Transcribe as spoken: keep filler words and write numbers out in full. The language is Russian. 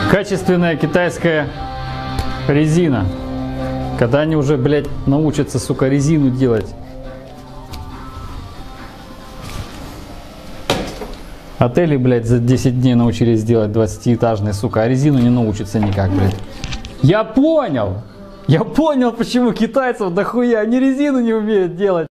Качественная китайская резина. Когда они уже, блядь, научатся, сука, резину делать. Отели, блядь, за десять дней научились делать двадцатиэтажные, сука, а резину не научатся никак, блядь. Я понял! Я понял, почему китайцев дохуя, они резину не умеют делать.